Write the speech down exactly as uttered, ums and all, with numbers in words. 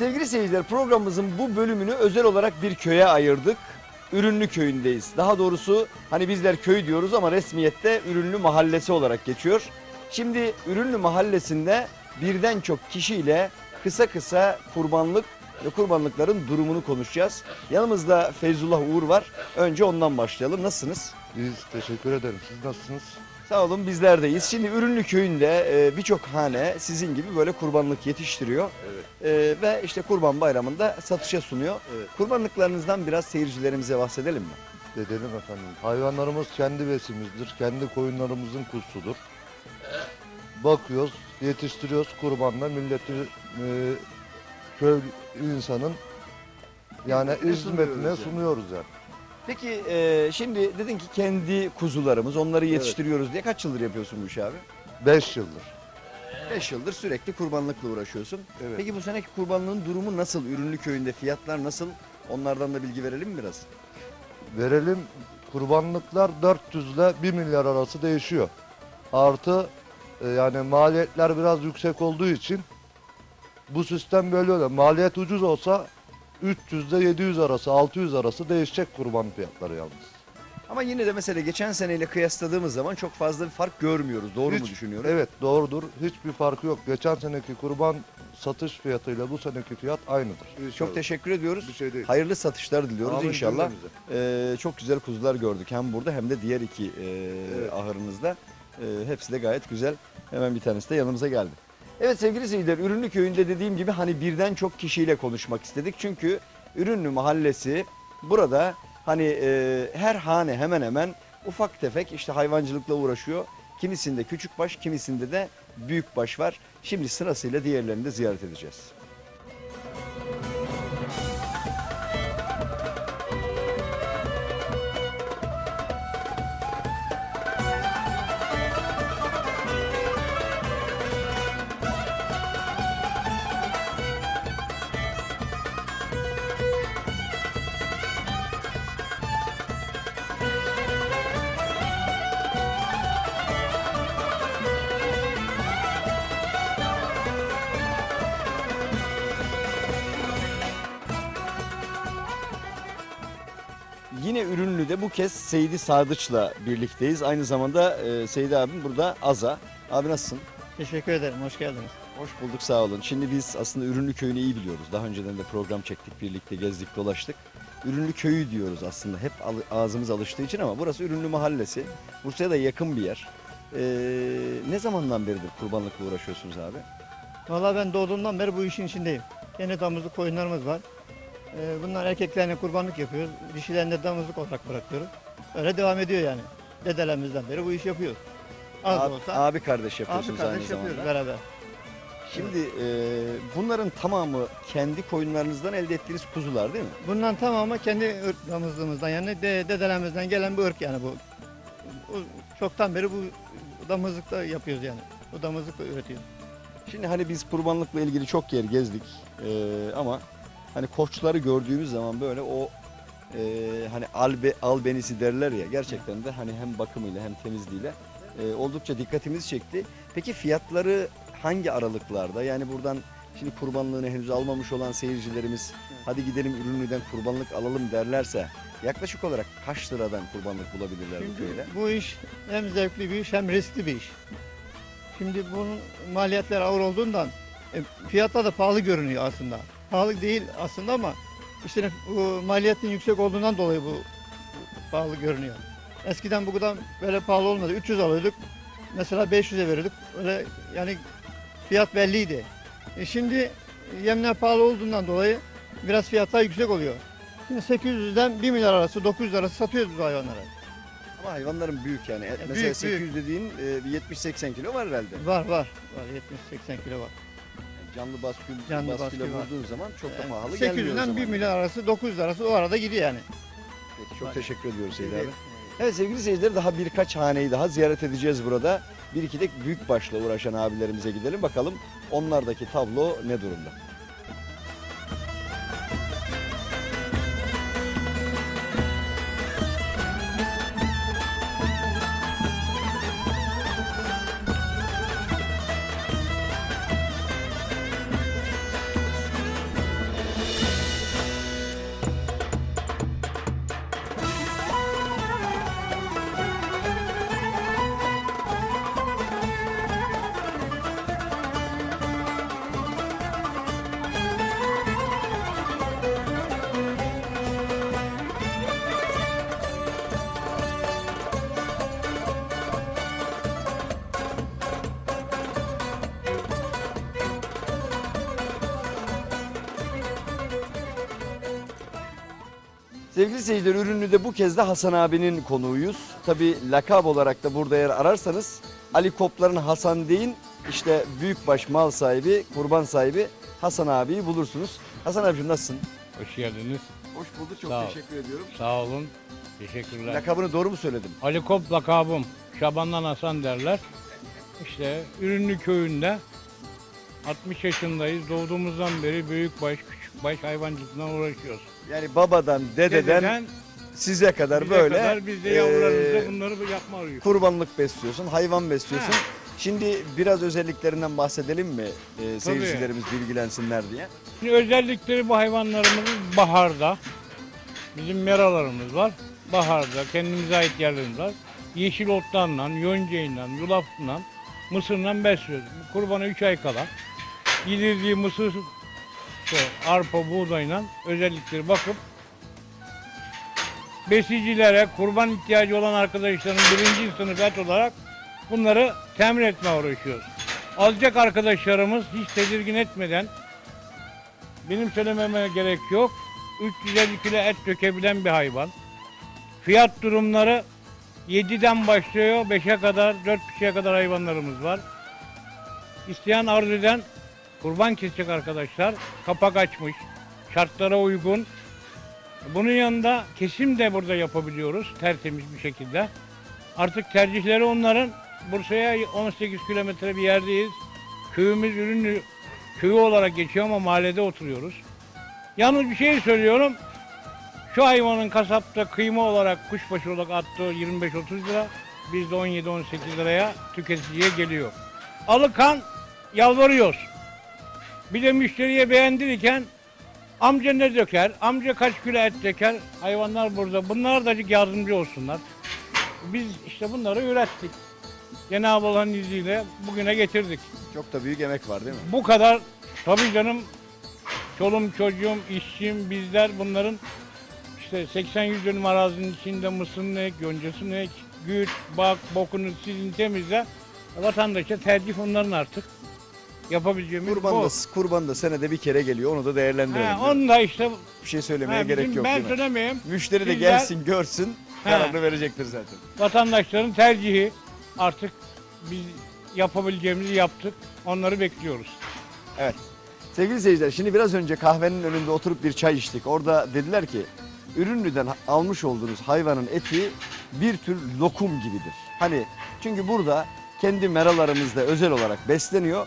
Sevgili seyirciler, programımızın bu bölümünü özel olarak bir köye ayırdık. Ürünlü köyündeyiz. Daha doğrusu hani bizler köy diyoruz ama resmiyette Ürünlü Mahallesi olarak geçiyor. Şimdi Ürünlü Mahallesi'nde birden çok kişiyle kısa kısa kurbanlık ve kurbanlıkların durumunu konuşacağız. Yanımızda Feyzullah Uğur var. Önce ondan başlayalım. Nasılsınız? Biz teşekkür ederim. Siz nasılsınız? Sağ olun, bizlerdeyiz. Şimdi Ürünlü köyünde e, birçok hane sizin gibi böyle kurbanlık yetiştiriyor. Evet. E, ve işte Kurban Bayramı'nda satışa sunuyor. Evet. Kurbanlıklarınızdan biraz seyircilerimize bahsedelim mi? Edelim efendim. Hayvanlarımız kendi besimizdir. Kendi koyunlarımızın kuzusudur. Bakıyoruz, yetiştiriyoruz kurbanla milleti e, köy insanın yani hizmetine sunuyoruz yani. Peki e, şimdi dedin ki kendi kuzularımız, onları yetiştiriyoruz diye kaç yıldır yapıyorsun bu işi abi? Beş yıldır. beş yıldır sürekli kurbanlıkla uğraşıyorsun. Evet. Peki bu seneki kurbanlığın durumu nasıl? Ürünlü köyünde fiyatlar nasıl? Onlardan da bilgi verelim mi biraz? Verelim, kurbanlıklar dört yüz ile bir milyar arası değişiyor. Artı e, yani maliyetler biraz yüksek olduğu için bu sistem böyle oluyor. Maliyet ucuz olsa üç yüz ile yedi yüz arası, altı yüz arası değişecek kurban fiyatları yalnız. Ama yine de mesela geçen seneyle kıyasladığımız zaman çok fazla bir fark görmüyoruz. Doğru mu Hiç- düşünüyorum? Evet, doğrudur. Hiçbir farkı yok. Geçen seneki kurban satış fiyatıyla bu seneki fiyat aynıdır. Çok teşekkür ediyoruz. Bir şey değil. Hayırlı satışlar diliyoruz Amin inşallah. cümlemize. Ee, çok güzel kuzular gördük hem burada hem de diğer iki e, Evet. ahırınızda. E, hepsi de gayet güzel. Hemen bir tanesi de yanımıza geldi. Evet sevgili seyirciler, Ürünlü köyünde dediğim gibi hani birden çok kişiyle konuşmak istedik. Çünkü Ürünlü Mahallesi burada hani e, her hane hemen hemen ufak tefek işte hayvancılıkla uğraşıyor. Kimisinde küçükbaş, kimisinde de büyükbaş var. Şimdi sırasıyla diğerlerini de ziyaret edeceğiz. Yine Ürünlü'de bu kez Seydi Sadıç'la birlikteyiz. Aynı zamanda e, Seydi abim burada Aza. Abi nasılsın? Teşekkür ederim, hoş geldiniz. Hoş bulduk, sağ olun. Şimdi biz aslında Ürünlü Köyü'nü iyi biliyoruz. Daha önceden de program çektik, birlikte gezdik, dolaştık. Ürünlü Köyü diyoruz aslında. Hep al- ağzımız alıştığı için ama burası Ürünlü Mahallesi. Bursa'ya da yakın bir yer. Ee, ne zamandan beridir kurbanlıkla uğraşıyorsunuz abi? Vallahi ben doğduğumdan beri bu işin içindeyim. Kendi damızlık koyunlarımız var. Ee, bunlar erkeklerine kurbanlık yapıyoruz, dişilerini de damızlık olarak bırakıyoruz. Öyle devam ediyor yani. Dedelerimizden beri bu işi yapıyoruz. Az da Abi, olsa abi kardeş abi yapıyorsunuz kardeş aynı yapıyoruz zamanda. beraber. Şimdi e, bunların tamamı kendi koyunlarınızdan elde ettiğiniz kuzular değil mi? Bundan tamamı kendi ırk damızlığımızdan yani de, dedelerimizden gelen bir ırk yani bu. Bu çoktan beri bu damızlıkta yapıyoruz yani. Bu damızlıkla üretiyoruz. Şimdi hani biz kurbanlıkla ilgili çok yer gezdik Ee, ama hani koçları gördüğümüz zaman böyle o e, hani albe, albenisi derler ya, gerçekten de hani hem bakımıyla hem temizliğiyle e, oldukça dikkatimizi çekti. Peki fiyatları hangi aralıklarda? Yani buradan şimdi kurbanlığını henüz almamış olan seyircilerimiz hadi gidelim Ürünlü'den kurbanlık alalım derlerse yaklaşık olarak kaç liradan kurbanlık bulabilirler bu Şimdi köyde? bu iş hem zevkli bir iş hem riskli bir iş. Şimdi bunun maliyetler ağır olduğundan e, fiyatlar da pahalı görünüyor aslında. Pahalı değil aslında ama işte bu maliyetin yüksek olduğundan dolayı bu pahalı görünüyor. Eskiden bu kadar böyle pahalı olmadı. üç yüz alıyorduk. Mesela beş yüze veriyorduk. Öyle yani fiyat belliydi. E şimdi yemler pahalı olduğundan dolayı biraz fiyatlar yüksek oluyor. Şimdi sekiz yüzden bir milyar arası, dokuz yüz arası satıyoruz bu hayvanları. Ama hayvanların büyük yani. Mesela büyük, sekiz yüz dediğin e, bir yetmiş seksen kilo var herhalde. Var var. Var yetmiş seksen kilo var. Canlı baskül, Canlı basküle baskül var. vurduğun zaman çok da Yani pahalı gelmiyor o sekiz yüzden zaman. bir milyar arası, dokuz yüz arası o arada gidiyor yani. Peki, çok Var. teşekkür ediyoruz Seyit Evet. abi. Evet sevgili seyirciler, daha birkaç haneyi daha ziyaret edeceğiz burada. Bir iki de büyükbaşla uğraşan abilerimize gidelim bakalım onlardaki tablo ne durumda. Sevgili seyirciler, Ürünlü'de bu kez de Hasan abinin konuğuyuz. Tabii lakab olarak da burada eğer ararsanız Ali Koplar'ın Hasan deyin, işte büyükbaş mal sahibi, kurban sahibi Hasan abiyi bulursunuz. Hasan abicim nasılsın? Hoş geldiniz. Hoş bulduk, çok Sağ ol. teşekkür ediyorum. Sağ olun. Teşekkürler. Lakabını doğru mu söyledim? Ali Kop lakabım. Şaban'dan Hasan derler. İşte Ürünlü köyünde altmış yaşındayız. Doğduğumuzdan beri büyükbaş, küçükbaş hayvancılıkla uğraşıyoruz. Yani babadan, dededen, Dededen size kadar bize böyle kadar biz de yavrularımızla eee, bunları yapma arıyoruz. kurbanlık besliyorsun, hayvan besliyorsun. He. Şimdi biraz özelliklerinden bahsedelim mi? Ee, seyircilerimiz bilgilensinler diye. Şimdi özellikleri bu hayvanlarımız baharda. Bizim meralarımız var. Baharda kendimize ait yerlerimiz var. Yeşil otlarla, yoncayla, yulafla, mısırla besliyoruz. Kurbana üç ay kala yedirdiği mısır, işte arpa, buğdayla özellikleri bakıp besicilere, kurban ihtiyacı olan arkadaşların birinci sınıf et olarak bunları temin etmeye uğraşıyoruz. Alacak arkadaşlarımız hiç tedirgin etmeden, benim söylememe gerek yok, üç yüz elli kilo et dökebilen bir hayvan. Fiyat durumları yediden başlıyor, beşe kadar, dört buçuğa kadar hayvanlarımız var. İsteyen arzu eden kurban kesecek arkadaşlar, kapak açmış, şartlara uygun. Bunun yanında kesim de burada yapabiliyoruz tertemiz bir şekilde. Artık tercihleri onların. Bursa'ya on sekiz kilometre bir yerdeyiz. Köyümüz Ürünlü köyü olarak geçiyor ama mahallede oturuyoruz. Yalnız bir şey söylüyorum. Şu hayvanın kasapta kıyma olarak kuşbaşı olarak attığı yirmi beş otuz lira. Bizde on yedi on sekiz liraya tüketiciye geliyor. Alıkan yalvarıyoruz. Bir de müşteriye beğendirirken amca ne döker, amca kaç kilo et döker, hayvanlar burada. Bunlar da yardımcı olsunlar. Biz işte bunları ürettik. Cenab-ı Allah'ın izniyle bugüne getirdik. Çok da büyük emek var değil mi? Bu kadar, tabii canım, çolum çocuğum, işçim, bizler bunların işte seksen yüz dönüm arazinin içinde mısırını ek, yoncasını ek, güt, bak, bokunu sizin temizle. Vatandaşa tercih onların artık. Yapabileceğimiz Kurban bu. da, kurban da senede bir kere geliyor, onu da değerlendirelim. Ha, değil mi? onu da işte Bir şey söylemeye ha, gerek bizim- yok ben değil mi? söylemeyeyim. Müşteri de Bizler- gelsin, görsün, Ha. kararını verecektir zaten. Vatandaşların tercihi artık biz yapabileceğimizi yaptık. Onları bekliyoruz. Sevgili seyirciler, şimdi biraz önce kahvenin önünde oturup bir çay içtik. Orada dediler ki, Ürünlü'den almış olduğunuz hayvanın eti bir tür lokum gibidir. Hani çünkü burada kendi meralarımızda özel olarak besleniyor